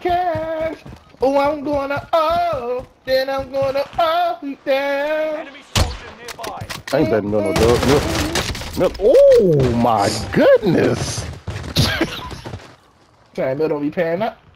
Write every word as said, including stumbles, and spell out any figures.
cash. Oh, I'm gonna oh, then I'm gonna oh you down. Enemy soldier nearby. I ain't betting no no dub. No, no. Oh my goodness. Trying to don't be paying up.